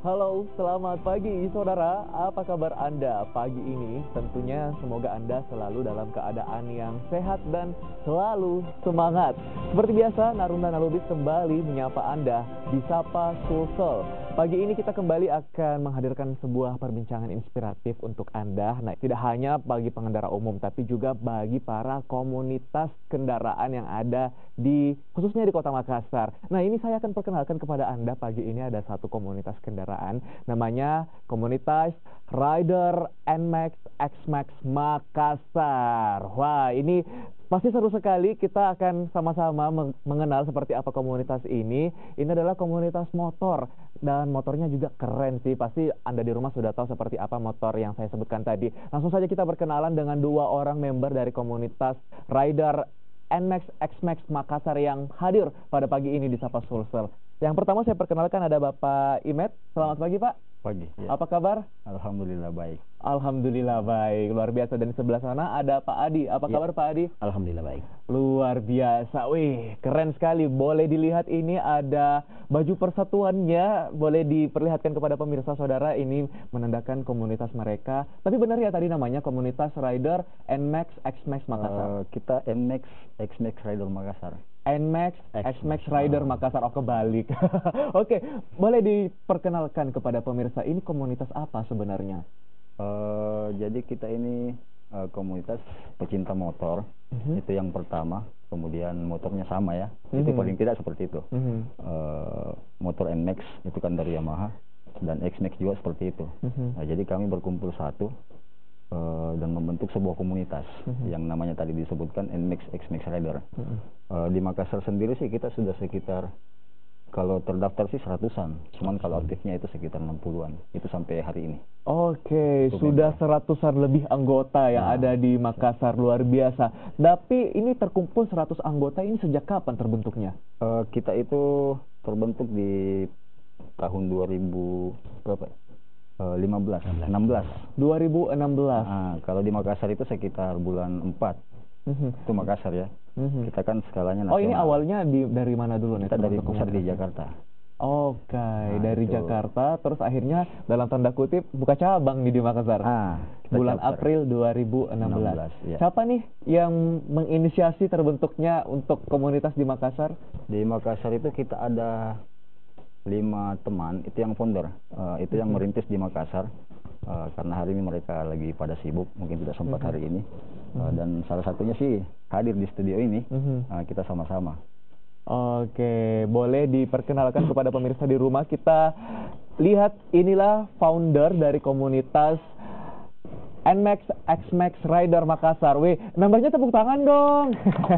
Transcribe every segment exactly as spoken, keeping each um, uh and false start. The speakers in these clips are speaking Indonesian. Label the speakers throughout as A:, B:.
A: Halo, selamat pagi saudara. Apa kabar Anda pagi ini? Tentunya semoga Anda selalu dalam keadaan yang sehat dan selalu semangat. Seperti biasa, Narunda Nalubis kembali menyapa Anda di Sapa Sulsel. Pagi ini kita kembali akan menghadirkan sebuah perbincangan inspiratif untuk Anda. Nah, tidak hanya bagi pengendara umum, tapi juga bagi para komunitas kendaraan yang ada di, khususnya di Kota Makassar. Nah, ini saya akan perkenalkan kepada Anda pagi ini ada satu komunitas kendaraan, namanya komunitas Rider N Max X Max Makassar. Wah, ini pasti seru sekali. Kita akan sama-sama mengenal seperti apa komunitas ini. Ini adalah komunitas motor dan motornya juga keren sih. Pasti Anda di rumah sudah tahu seperti apa motor yang saya sebutkan tadi. Langsung saja kita berkenalan dengan dua orang member dari komunitas Rider N Max X Max Makassar yang hadir pada pagi ini di Sapa Sulsel. Yang pertama saya perkenalkan ada Bapak Imet. Selamat pagi Pak.
B: Pagi. Ya.
A: Apa kabar?
B: Alhamdulillah baik.
A: Alhamdulillah baik, luar biasa. Dan di sebelah sana ada Pak Adi. Apa
B: Ya.
A: kabar Pak Adi?
B: Alhamdulillah baik.
A: Luar biasa, wih keren sekali. Boleh dilihat ini ada baju persatuannya, boleh diperlihatkan kepada pemirsa saudara. Ini menandakan komunitas mereka. Tapi benar ya tadi namanya komunitas Rider N Max X Max Makassar.
B: Uh, kita N Max X Max Rider Makassar.
A: N Max X Max Rider Makassar. Oh kebalik. Oke, boleh diperkenalkan kepada pemirsa ini komunitas apa sebenarnya?
B: Uh, jadi kita ini uh, komunitas pecinta motor. Uh-huh. Itu yang pertama. Kemudian motornya sama ya. Uh-huh. Itu paling tidak seperti itu. Uh-huh. uh, motor N Max itu kan dari Yamaha dan X Max juga seperti itu. Uh-huh. Nah, jadi kami berkumpul satu uh, dan membentuk sebuah komunitas uh-huh. yang namanya tadi disebutkan N Max X Max Rider. Uh-huh. uh, di Makassar sendiri sih kita sudah sekitar, kalau terdaftar sih seratusan, cuman kalau aktifnya itu sekitar enam puluhan, itu sampai hari ini.
A: Oke, itu sudah seratusan lebih anggota yang nah, ada di Makassar, luar biasa. Tapi ini terkumpul seratus anggota ini sejak kapan terbentuknya?
B: Uh, kita itu terbentuk di tahun dua ribu berapa? Uh, lima belas, enam belas.
A: dua ribu enam belas.
B: Nah, kalau di Makassar itu sekitar bulan empat.
A: Mm-hmm.
B: Itu Makassar ya. Mm-hmm. Kita kan skalanya nasional.
A: Oh, ini awalnya di dari mana dulu nih?
B: Kita dari pusat di Jakarta.
A: Oke, okay, nah, dari itu. Jakarta terus akhirnya dalam tanda kutip buka cabang nih di Makassar.
B: Ah,
A: bulan
B: chapter.
A: April dua ribu enam belas. enam belas ya. Siapa nih yang menginisiasi terbentuknya untuk komunitas di Makassar?
B: Di Makassar itu kita ada lima teman, itu yang founder. Uh, itu mm-hmm. yang merintis di Makassar. Uh, karena hari ini mereka lagi pada sibuk, mungkin tidak sempat mm-hmm. hari ini. Uh, dan salah satunya sih hadir di studio ini, mm-hmm. uh, kita sama-sama.
A: Oke, boleh diperkenalkan kepada pemirsa di rumah. Kita lihat inilah founder dari komunitas N Max X Max Rider Makassar. Wih, membernya tepuk tangan dong.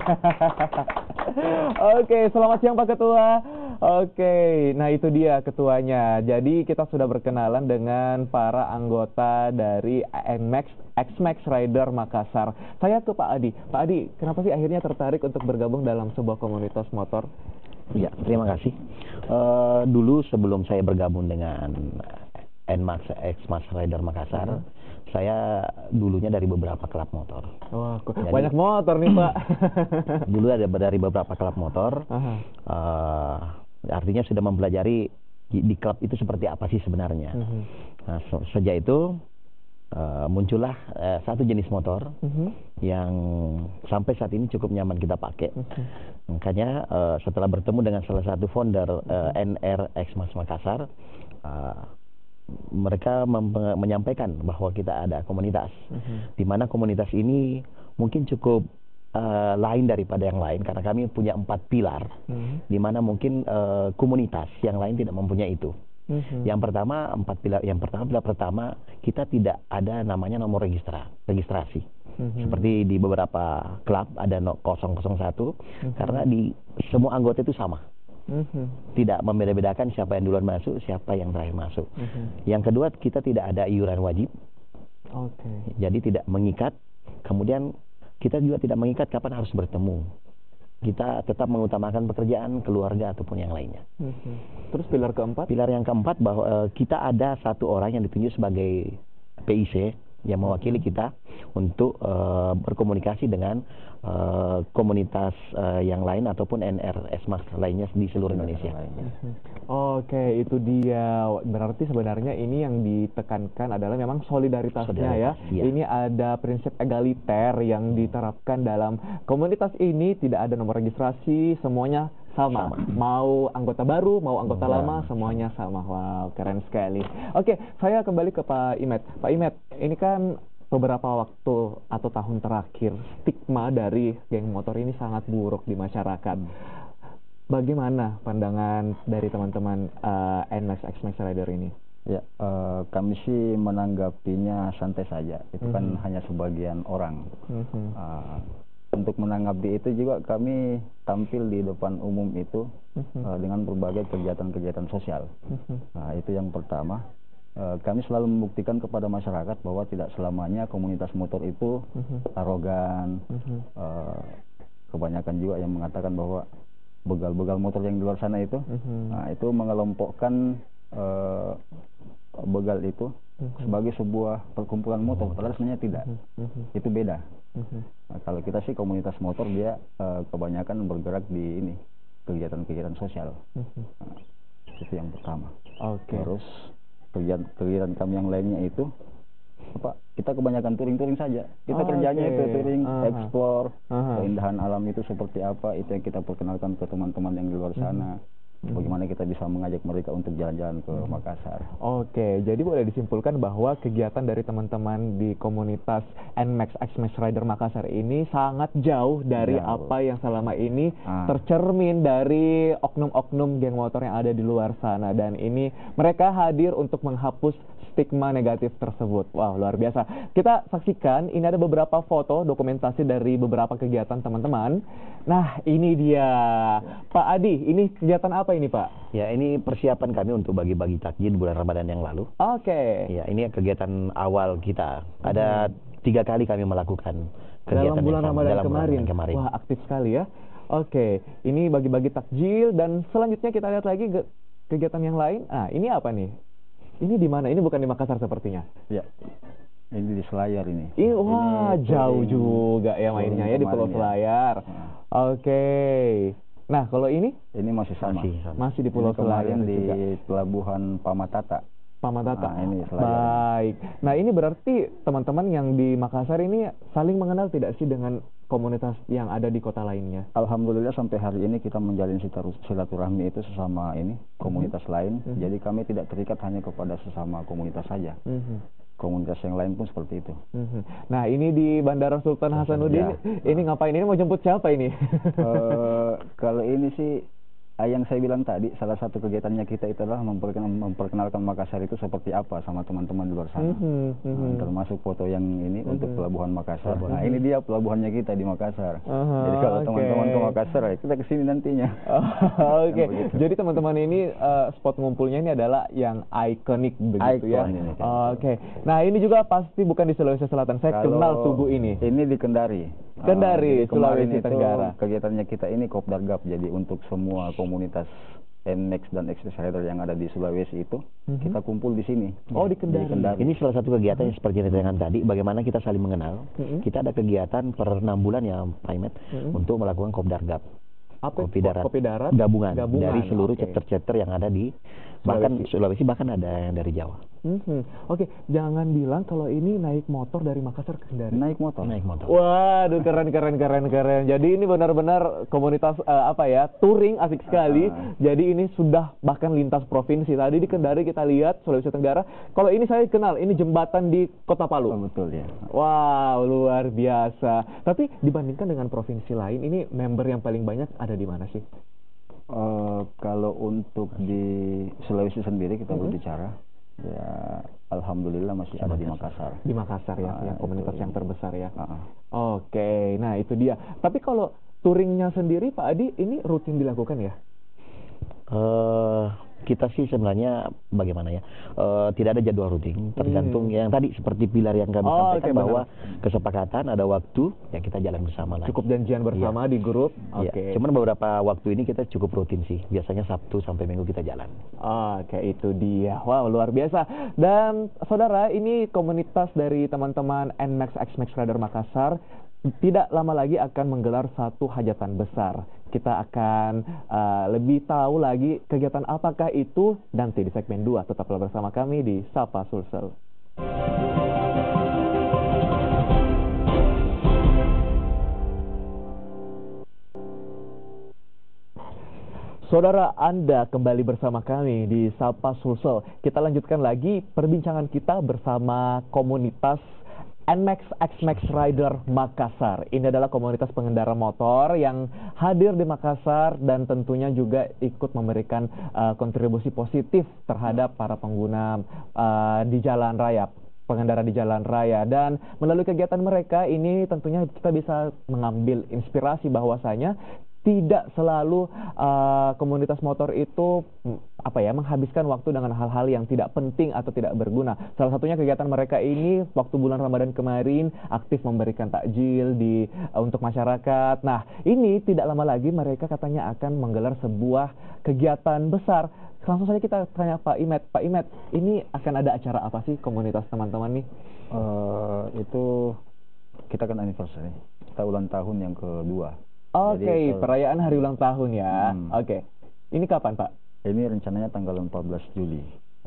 A: Oke, selamat siang Pak Ketua. Oke, nah itu dia ketuanya. Jadi kita sudah berkenalan dengan para anggota dari N Max X Max Rider Makassar. Saya ke Pak Adi. Pak Adi, kenapa sih akhirnya tertarik untuk bergabung dalam sebuah komunitas motor?
C: Ya, terima kasih. Uh, dulu sebelum saya bergabung dengan N Max X Max Rider Makassar, hmm. saya dulunya dari beberapa klub motor.
A: Wah, jadi, banyak motor nih Pak.
C: Dulu ada dari beberapa klub motor. Uh, artinya sudah mempelajari di, di klub itu seperti apa sih sebenarnya. Uh-huh. Nah, so, sejak itu uh, muncullah uh, satu jenis motor uh-huh. yang sampai saat ini cukup nyaman kita pakai. Uh-huh. Makanya uh, setelah bertemu dengan salah satu founder uh, N R X Max Makassar, uh, mereka menyampaikan bahwa kita ada komunitas, uh-huh. di mana komunitas ini mungkin cukup Uh, lain daripada yang lain karena kami punya empat pilar, uh-huh. di mana mungkin uh, komunitas yang lain tidak mempunyai itu. Uh-huh. Yang pertama empat pilar, yang pertama pilar pertama kita tidak ada namanya nomor registra, registrasi. Uh-huh. Seperti di beberapa klub ada nol nol satu, uh-huh. karena di semua anggota itu sama. Uh-huh. Tidak membeda-bedakan siapa yang duluan masuk, siapa yang terakhir masuk. Uh-huh. Yang kedua kita tidak ada iuran wajib.
A: Okay.
C: Jadi tidak mengikat. Kemudian kita juga tidak mengikat kapan harus bertemu. Kita tetap mengutamakan pekerjaan, keluarga, ataupun yang lainnya.
A: Mm-hmm. Terus pilar keempat?
C: Pilar yang keempat bahwa uh, kita ada satu orang yang ditunjuk sebagai P I C yang mewakili kita untuk uh, berkomunikasi dengan uh, komunitas uh, yang lain ataupun N R S-Max lainnya di seluruh Indonesia.
A: Oke, itu dia. Berarti sebenarnya ini yang ditekankan adalah memang solidaritasnya
C: Solidaritas,
A: ya.
C: iya.
A: Ini ada prinsip egaliter yang diterapkan dalam komunitas ini, tidak ada nomor registrasi, semuanya sama. sama. Mau anggota baru, mau anggota
C: ya.
A: lama, semuanya sama. Wow, keren sekali. Oke, saya kembali ke Pak Imet. Pak Imet, ini kan beberapa waktu atau tahun terakhir stigma dari geng motor ini sangat buruk di masyarakat. Bagaimana pandangan dari teman-teman uh, N MAX X MAX Rider ini?
B: Ya, uh, kami sih menanggapinya santai saja. Itu mm-hmm. kan hanya sebagian orang. Mm-hmm. uh, untuk menanggapi itu juga kami tampil di depan umum itu mm-hmm. uh, dengan berbagai kegiatan-kegiatan sosial. Mm-hmm. Nah, itu yang pertama. Uh, kami selalu membuktikan kepada masyarakat bahwa tidak selamanya komunitas motor itu mm-hmm. arogan. Mm-hmm. Uh, kebanyakan juga yang mengatakan bahwa begal-begal motor yang di luar sana itu, mm-hmm. nah, itu mengelompokkan uh, begal itu mm-hmm. sebagai sebuah perkumpulan motor, padahal sebenarnya tidak. Mm-hmm. Itu beda. Mm-hmm. Nah, kalau kita sih komunitas motor dia uh, kebanyakan bergerak di ini kegiatan-kegiatan sosial. Mm-hmm. Nah, itu yang pertama.
A: Okay.
B: Terus kegiatan-kegiatan kami yang lainnya itu apa? Kita kebanyakan touring-touring saja. Kita oh, kerjanya okay. itu touring, uh-huh. explore, uh-huh. keindahan alam itu seperti apa, itu yang kita perkenalkan ke teman-teman yang di luar sana. Uh-huh. Bagaimana kita bisa mengajak mereka untuk jalan-jalan ke uh-huh. Makassar.
A: Oke, okay. Jadi boleh disimpulkan bahwa kegiatan dari teman-teman di komunitas N MAX X MAX Rider Makassar ini sangat jauh dari jauh. apa yang selama ini uh. tercermin dari oknum-oknum geng motor yang ada di luar sana. Dan ini mereka hadir untuk menghapus stigma negatif tersebut. Wow, luar biasa. Kita saksikan, ini ada beberapa foto dokumentasi dari beberapa kegiatan teman-teman. Nah, ini dia. Pak Adi, ini kegiatan apa ini, Pak?
C: Ya, ini persiapan kami untuk bagi-bagi takjil bulan Ramadan yang lalu.
A: Oke. Okay.
C: Ya, ini kegiatan awal kita. Ada hmm. tiga kali kami melakukan kegiatan
A: dalam bulan
C: yang
A: Ramadan
C: dalam
A: kemarin.
C: Bulan kemarin.
A: Wah, aktif sekali ya. Oke, okay. Ini bagi-bagi takjil dan selanjutnya kita lihat lagi ke kegiatan yang lain. Ah, ini apa nih? Ini di mana? Ini bukan di Makassar sepertinya.
B: Ya. Ini di Selayar ini.
A: Ih, wah, ini jauh juga ya mainnya ya di Pulau Selayar. Ya. Oke. Okay. Nah, kalau ini?
B: Ini masih sama.
A: Masih, sama. masih di Pulau Selayar
B: di
A: juga.
B: Pelabuhan Pamatata.
A: Pamatata.
B: Nah, ini Selayar.
A: Baik. Nah, ini berarti teman-teman yang di Makassar ini saling mengenal tidak sih dengan komunitas yang ada di kota lainnya?
B: Alhamdulillah sampai hari ini kita menjalin silaturahmi itu sesama ini komunitas mm-hmm. lain. Mm-hmm. Jadi kami tidak terikat hanya kepada sesama komunitas saja. Mm-hmm. Komunitas yang lain pun seperti itu. Mm-hmm. Nah, ini di Bandara Sultan Hasanuddin. Ya. Ini ngapain? Ini mau jemput siapa ini? uh, kalau ini sih yang saya bilang tadi, salah satu kegiatannya kita itu adalah memperkenal, memperkenalkan Makassar itu seperti apa sama teman-teman di luar sana. Mm-hmm, mm-hmm. Nah, termasuk foto yang ini mm-hmm. untuk Pelabuhan Makassar. Pelabuhan. Nah, ini dia pelabuhannya kita di Makassar. Uh-huh, Jadi kalau okay. teman-teman ke Makassar, ya kita kesini nantinya.
A: Oh, Oke. Okay. Jadi teman-teman ini uh, spot ngumpulnya ini adalah yang ikonik begitu Icon ya. Ini, kan. Oke. Okay. Nah, ini juga pasti bukan di Sulawesi Selatan. Saya kalau kenal tubuh ini.
B: Ini di Kendari.
A: Kendari, uh, Sulawesi
B: itu
A: Tenggara.
B: Kegiatannya kita ini Kopdargap. Jadi untuk semua komunitas N MAX dan X MAX Rider yang ada di Sulawesi itu mm-hmm. kita kumpul di sini.
A: Oh, di Kendari.
B: di Kendari.
C: Ini salah satu kegiatan yang seperti yang dengan tadi, bagaimana kita saling mengenal. Mm-hmm. Kita ada kegiatan per enam bulan ya, Pak Imet, mm-hmm. untuk melakukan Kopdargap.
A: Apa
C: kopi darat,
A: kopi darat
C: gabungan,
A: gabungan
C: dari seluruh
A: okay.
C: chapter-chapter yang ada di bahkan Sulawesi, Sulawesi bahkan ada yang dari Jawa.
A: Mm-hmm. Oke, okay. Jangan bilang kalau ini naik motor dari Makassar ke Kendari.
B: Naik motor.
C: Naik motor.
A: Waduh, keren keren keren keren. Jadi ini benar-benar komunitas uh, apa ya, touring asik sekali. Uh. Jadi ini sudah bahkan lintas provinsi. Tadi di Kendari kita lihat Sulawesi Tenggara. Kalau ini saya kenal, ini jembatan di Kota Palu.
B: Oh, betul ya.
A: Wow, luar biasa. Tapi dibandingkan dengan provinsi lain, ini member yang paling banyak ada di mana sih?
B: Uh, kalau untuk di Sulawesi sendiri kita mm-hmm. berbicara, ya alhamdulillah masih ada di Makassar.
A: Di Makassar ya, uh, yang komunitas itu yang terbesar ya. Uh-uh. Oke, okay, nah itu dia. Tapi kalau touringnya sendiri Pak Adi, ini rutin dilakukan ya?
C: Uh, kita sih sebenarnya bagaimana ya, uh, tidak ada jadwal rutin, tergantung hmm. yang tadi seperti pilar yang kami oh, sampaikan okay, bahwa benar. Kesepakatan ada waktu yang kita jalan bersama lah.
A: Cukup janjian bersama ya. Di grup. Oke. Okay.
C: Ya. Cuman beberapa waktu ini kita cukup rutin sih, biasanya Sabtu sampai Minggu kita jalan.
A: Oke, okay, itu dia. Wow, luar biasa. Dan saudara, ini komunitas dari teman-teman N MAX X MAX Rider Makassar tidak lama lagi akan menggelar satu hajatan besar. Kita akan uh, lebih tahu lagi kegiatan apakah itu nanti di segmen dua. Tetaplah bersama kami di Sapa Sulsel. Saudara, Anda kembali bersama kami di Sapa Sulsel. Kita lanjutkan lagi perbincangan kita bersama komunitas N MAX X MAX Rider Makassar. Ini adalah komunitas pengendara motor yang hadir di Makassar dan tentunya juga ikut memberikan uh, kontribusi positif terhadap para pengguna uh, di jalan raya, pengendara di jalan raya. Dan melalui kegiatan mereka ini tentunya kita bisa mengambil inspirasi bahwasanya tidak selalu uh, komunitas motor itu apa ya menghabiskan waktu dengan hal-hal yang tidak penting atau tidak berguna. Salah satunya kegiatan mereka ini waktu bulan Ramadan kemarin aktif memberikan takjil di uh, untuk masyarakat. Nah, ini tidak lama lagi mereka katanya akan menggelar sebuah kegiatan besar. Langsung saja kita tanya Pak Imet. Pak Imet, ini akan ada acara apa sih komunitas teman-teman nih?
B: Uh, itu kita kan anniversary. Kita ulang tahun yang kedua.
A: Oke, okay, perayaan hari ulang tahun ya. Hmm. Oke, okay. Ini kapan Pak?
B: Ini rencananya tanggal empat belas Juli,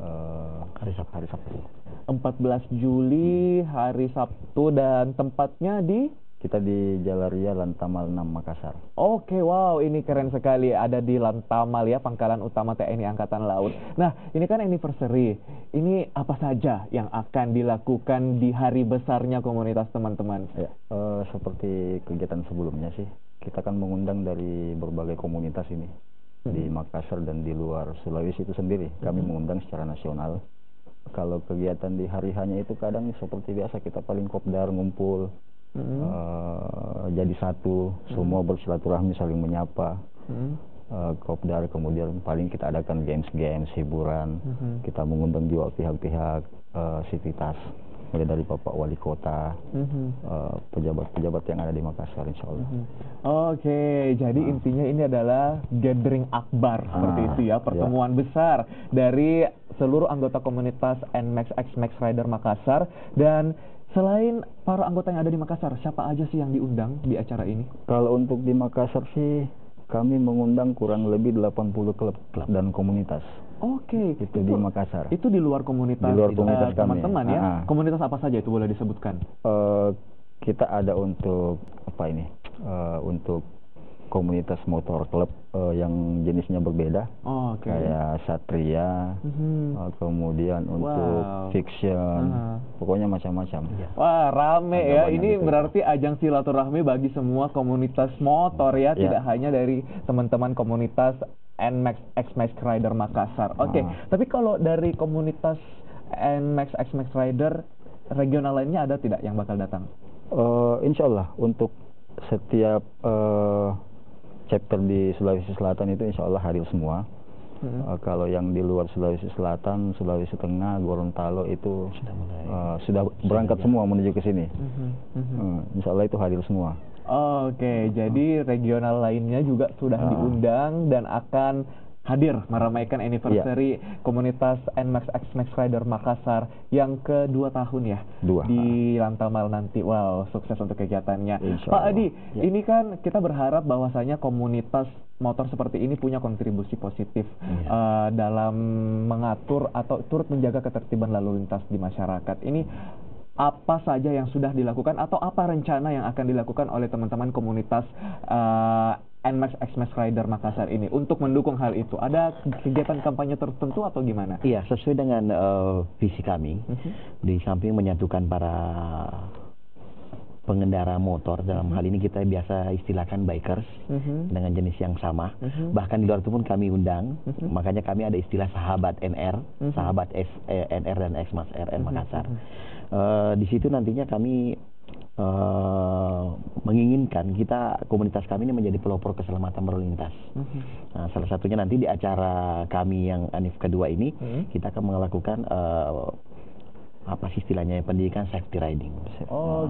B: uh, hari Sabtu. Hari Sabtu.
A: empat belas Juli hari Sabtu dan tempatnya di?
B: Kita di Jalaria Lantamal enam Makassar.
A: Oke, okay, wow, ini keren sekali. Ada di Lantamal ya, Pangkalan Utama T N I Angkatan Laut. Nah, ini kan anniversary. Ini apa saja yang akan dilakukan di hari besarnya komunitas teman-teman?
B: Ya, uh, seperti kegiatan sebelumnya sih. Kita akan mengundang dari berbagai komunitas ini hmm. di Makassar dan di luar Sulawesi itu sendiri. Kami hmm. mengundang secara nasional. Kalau kegiatan di hari hanya itu kadang seperti biasa kita paling kopdar ngumpul, hmm. uh, jadi satu, hmm. semua bersilaturahmi saling menyapa. Hmm. Uh, kopdar kemudian paling kita adakan games-games hiburan. Hmm. Kita mengundang juga pihak-pihak uh, sivitas. Mulai dari Bapak Wali Kota, pejabat-pejabat mm-hmm. uh, yang ada di Makassar, insya Allah. Mm-hmm. Oke,
A: okay, jadi ah. intinya ini adalah gathering akbar, ah, seperti itu ya, pertemuan ya. besar dari seluruh anggota komunitas N MAX X MAX Rider Makassar. Dan selain para anggota yang ada di Makassar, siapa aja sih yang diundang di acara ini?
B: Kalau untuk di Makassar sih, kami mengundang kurang lebih delapan puluh klub dan komunitas.
A: Oke,
B: okay. itu, itu di Makassar.
A: Itu di luar komunitas,
B: di luar komunitas uh,
A: teman-teman ya.
B: Ah.
A: Komunitas apa saja itu boleh disebutkan?
B: Uh, kita ada untuk apa ini? Uh, untuk komunitas motor klub uh, yang jenisnya berbeda. Oh, okay. Kayak Satria, mm-hmm. uh, kemudian wow. untuk fiction, uh-huh. pokoknya macam-macam.
A: Wah, rame ada ya. Ini gitu. Berarti ajang silaturahmi bagi semua komunitas motor ya, yeah. tidak hanya dari teman-teman komunitas N MAX X MAX Rider Makassar. Oke, okay. ah. tapi kalau dari komunitas N MAX X MAX Rider regional lainnya ada tidak yang bakal datang?
B: Uh, insya Allah untuk setiap uh, chapter di Sulawesi Selatan itu insya Allah hadir semua. Mm-hmm. uh, kalau yang di luar Sulawesi Selatan, Sulawesi Tengah, Gorontalo itu sudah, mulai, uh, sudah berangkat sudah semua menuju ke sini. Mm-hmm. Mm-hmm. uh, insya Allah itu hadir semua.
A: Oh, Oke, okay. jadi regional lainnya juga sudah uh. diundang dan akan hadir meramaikan anniversary yeah. komunitas N MAX X MAX Rider Makassar yang kedua tahun ya Dua. di Lantamal nanti. Wow, sukses untuk kegiatannya. Pak Adi, yeah. ini kan kita berharap bahwasanya komunitas motor seperti ini punya kontribusi positif yeah. uh, dalam mengatur atau turut menjaga ketertiban lalu lintas di masyarakat. Ini apa saja yang sudah dilakukan atau apa rencana yang akan dilakukan oleh teman-teman komunitas uh, N MAX X MAX Rider Makassar ini untuk mendukung hal itu? Ada kegiatan kampanye tertentu atau gimana?
C: Iya, sesuai dengan uh, visi kami, uh-huh. di samping menyatukan para pengendara motor, dalam uh-huh. hal ini kita biasa istilahkan bikers, uh-huh. dengan jenis yang sama, uh-huh. bahkan di luar itu pun kami undang, uh-huh. makanya kami ada istilah sahabat N R, uh-huh. sahabat F, eh, N R dan X MAX R N Makassar. Uh-huh. Uh, di situ nantinya kami uh, menginginkan kita komunitas kami ini menjadi pelopor keselamatan berlalu lintas. Mm-hmm. Nah, salah satunya nanti di acara kami yang ANIF kedua ini, mm-hmm. kita akan melakukan uh, apa sih istilahnya, pendidikan safety riding.
A: Oke,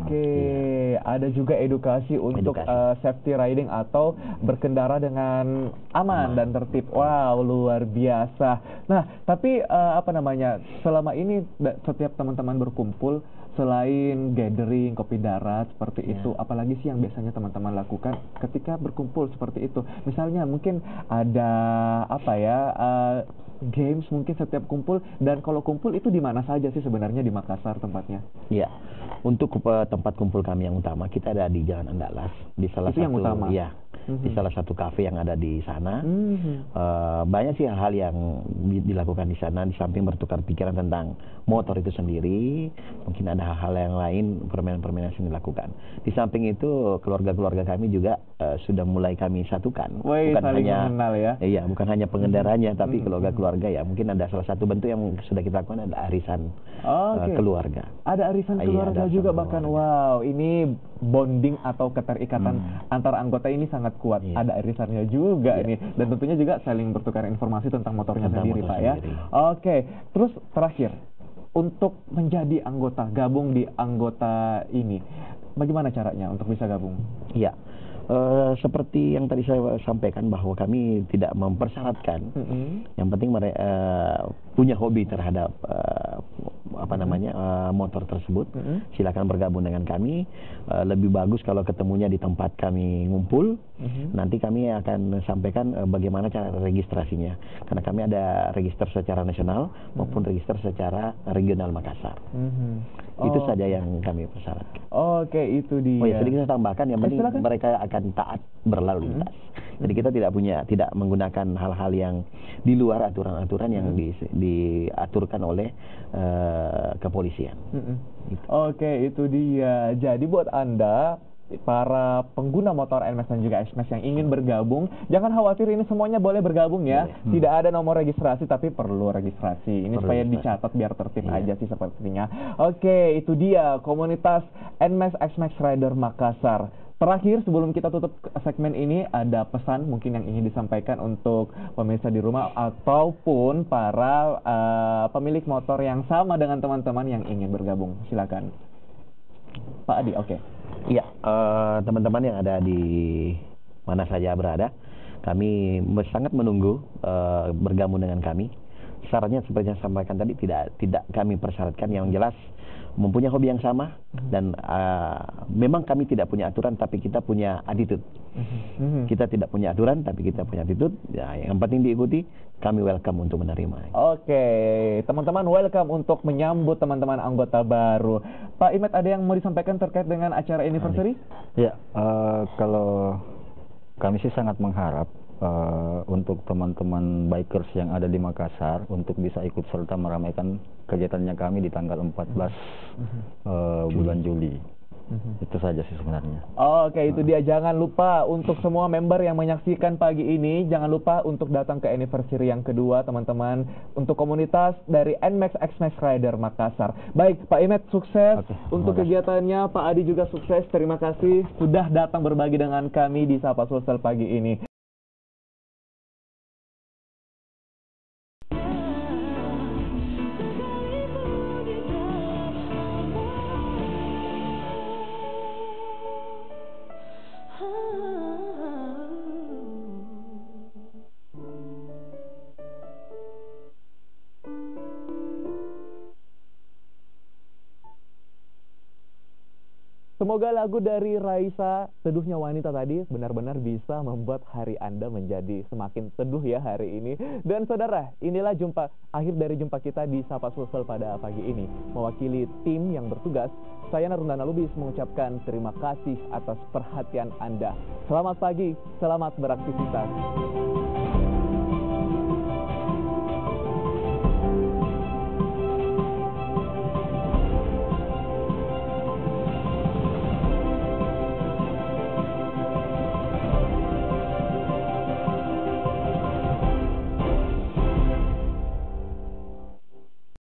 A: okay. Iya. Ada juga edukasi untuk edukasi. Uh, safety riding atau berkendara dengan aman, aman dan tertib. Wow, luar biasa. Nah, tapi uh, apa namanya, selama ini setiap teman-teman berkumpul, selain gathering, kopi darat seperti yeah. itu, apalagi sih yang biasanya teman-teman lakukan ketika berkumpul seperti itu? Misalnya mungkin ada apa ya, uh, games mungkin setiap kumpul, dan kalau kumpul itu di mana saja sih sebenarnya di Makassar tempatnya?
C: Iya, untuk uh, tempat kumpul kami yang utama kita ada di Jalan Andalas, di salah
A: itu
C: satu
A: yang utama.
C: Iya, mm-hmm. di salah satu kafe yang ada di sana. Mm-hmm. uh, banyak sih hal yang dilakukan di sana, di samping bertukar pikiran tentang motor itu sendiri, mungkin ada hal-hal yang lain, permainan-permainan yang dilakukan. Di samping itu keluarga-keluarga kami juga uh, sudah mulai kami satukan.
A: Wey,
C: bukan hanya
A: mengenal ya.
C: Iya, bukan hanya pengendaranya,
A: mm-hmm.
C: tapi keluarga-keluarga ya, mungkin ada salah satu bentuk yang sudah kita lakukan ada arisan oh, okay. uh, keluarga.
A: Ada arisan keluarga iya, ada juga bahkan keluarga. Wow, ini bonding atau keterikatan hmm. antar anggota ini sangat kuat. Iya. Ada arisannya juga iya. nih, dan tentunya juga saling bertukar informasi tentang motornya tentang sendiri, motor Pak sendiri. Ya. Oke, okay. Terus terakhir untuk menjadi anggota, gabung di anggota ini, bagaimana caranya untuk bisa gabung?
C: Iya. Uh, seperti yang tadi saya sampaikan bahwa kami tidak mempersyaratkan, mm-hmm. yang penting mereka uh, punya hobi terhadap uh, apa mm-hmm. namanya uh, motor tersebut, mm-hmm. silakan bergabung dengan kami. Uh, lebih bagus kalau ketemunya di tempat kami ngumpul. Mm-hmm. Nanti kami akan sampaikan uh, bagaimana cara registrasinya, karena kami ada register secara nasional mm-hmm. maupun register secara regional Makassar. Mm-hmm. Itu oh. saja yang kami persyaratkan.
A: Oke, okay, itu dia.
C: Oh ya, sedikit saya tambahkan, yang penting eh, mereka akan taat berlalu lintas. Hmm. Jadi kita tidak punya, tidak menggunakan hal-hal yang di luar aturan-aturan yang hmm. di, diaturkan oleh uh, kepolisian. Hmm.
A: Gitu. Oke, okay, itu dia. Jadi buat Anda para pengguna motor N M A X dan juga X M A X yang ingin bergabung, jangan khawatir, ini semuanya boleh bergabung ya. Hmm. Tidak ada nomor registrasi, tapi perlu registrasi. Ini perlu supaya registrasi. Dicatat biar tertib yeah. aja sih sepertinya. Oke, itu dia komunitas N M A X X M A X Rider Makassar. Terakhir, sebelum kita tutup segmen ini, ada pesan mungkin yang ingin disampaikan untuk pemirsa di rumah ataupun para uh, pemilik motor yang sama dengan teman-teman yang ingin bergabung. Silakan, Pak Adi. Oke. Okay.
C: Iya, uh, teman-teman yang ada di mana saja berada, kami sangat menunggu uh, bergabung dengan kami. Syaratnya seperti yang saya sampaikan tadi, tidak tidak kami persyaratkan, yang jelas mempunyai hobi yang sama, dan uh, memang kami tidak punya aturan, tapi kita punya attitude. Mm-hmm. Kita tidak punya aturan, tapi kita punya attitude. Ya, yang penting diikuti. Kami welcome untuk menerima.
A: Oke, teman-teman welcome untuk menyambut teman-teman anggota baru. Pak Imet, ada yang mau disampaikan terkait dengan acara anniversary?
B: Ya, uh, kalau kami sih sangat mengharap uh, untuk teman-teman bikers yang ada di Makassar untuk bisa ikut serta meramaikan kegiatannya kami di tanggal empat belas mm-hmm. uh, bulan Juli. Mm-hmm. Itu saja sih sebenarnya.
A: Oke, itu dia. Jangan lupa untuk semua member yang menyaksikan pagi ini, jangan lupa untuk datang ke anniversary yang kedua, teman-teman, untuk komunitas dari N M A X X M A X Rider Makassar. Baik, Pak Imet, sukses okay, untuk kegiatannya. Pak Adi juga sukses. Terima kasih sudah datang berbagi dengan kami di Sapa Sulsel pagi ini. Semoga lagu dari Raisa, Teduhnya Wanita tadi, benar-benar bisa membuat hari Anda menjadi semakin teduh ya hari ini. Dan saudara, inilah jumpa akhir dari jumpa kita di Sapa Sulsel pada pagi ini. Mewakili tim yang bertugas, saya Narundana Lubis mengucapkan terima kasih atas perhatian Anda. Selamat pagi, selamat beraktivitas.